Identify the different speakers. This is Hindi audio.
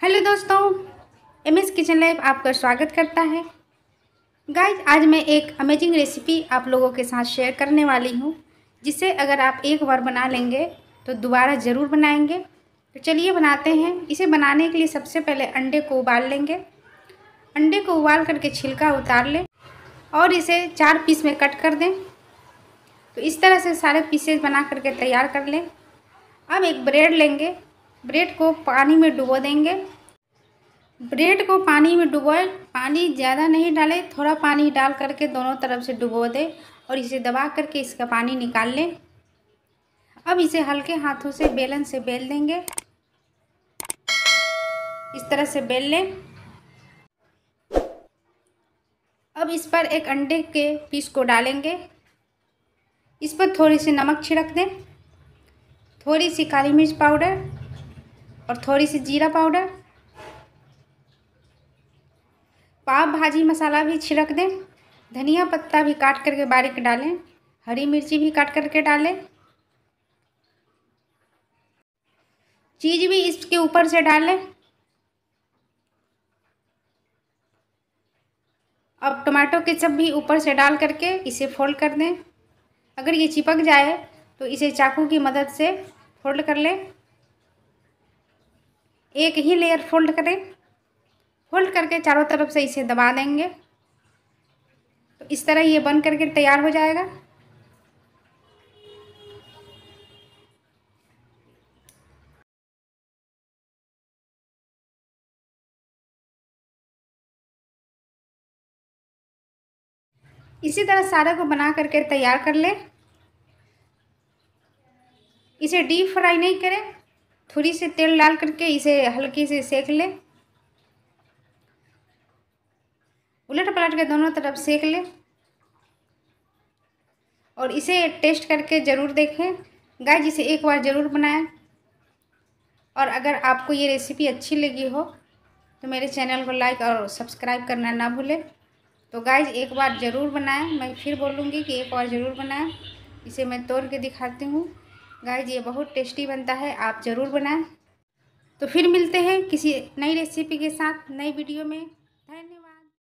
Speaker 1: हेलो दोस्तों, एमएस किचन लाइव आपका स्वागत करता है। गाइज, आज मैं एक अमेजिंग रेसिपी आप लोगों के साथ शेयर करने वाली हूँ, जिसे अगर आप एक बार बना लेंगे तो दोबारा ज़रूर बनाएंगे। तो चलिए बनाते हैं। इसे बनाने के लिए सबसे पहले अंडे को उबाल लेंगे। अंडे को उबाल करके छिलका उतार लें और इसे 4 पीस में कट कर दें। तो इस तरह से सारे पीसेस बना करके तैयार कर लें। अब एक ब्रेड लेंगे, ब्रेड को पानी में डुबो देंगे। ब्रेड को पानी में डुबोए, पानी ज़्यादा नहीं डालें, थोड़ा पानी डाल करके दोनों तरफ से डुबो दें और इसे दबा करके इसका पानी निकाल लें। अब इसे हल्के हाथों से बेलन से बेल देंगे। इस तरह से बेल लें। अब इस पर एक अंडे के पीस को डालेंगे। इस पर थोड़ी सी नमक छिड़क दें, थोड़ी सी काली मिर्च पाउडर और थोड़ी सी जीरा पाउडर। पाव भाजी मसाला भी छिड़क दें। धनिया पत्ता भी काट करके बारीक डालें, हरी मिर्ची भी काट करके डालें। चीज़ भी इसके ऊपर से डालें। अब टमाटो केचप भी ऊपर से डाल करके इसे फोल्ड कर दें। अगर ये चिपक जाए तो इसे चाकू की मदद से फोल्ड कर लें। एक ही लेयर फोल्ड करें। फोल्ड करके चारों तरफ से इसे दबा देंगे। तो इस तरह ये बन करके तैयार हो जाएगा। इसी तरह सारे को बना करके तैयार कर लें। इसे डीप फ्राई नहीं करें, थोड़ी सी तेल डाल करके इसे हल्की से सेक लें। उलट पलट के दोनों तरफ सेक लें और इसे टेस्ट करके ज़रूर देखें। गाइस, इसे एक बार ज़रूर बनाएं। और अगर आपको ये रेसिपी अच्छी लगी हो तो मेरे चैनल को लाइक और सब्सक्राइब करना ना भूलें। तो गाइस, एक बार ज़रूर बनाएं। मैं फिर बोलूँगी कि एक बार ज़रूर बनाएं। इसे मैं तोड़ के दिखाती हूँ। गाइस, ये बहुत टेस्टी बनता है, आप ज़रूर बनाएं। तो फिर मिलते हैं किसी नई रेसिपी के साथ नई वीडियो में। धन्यवाद।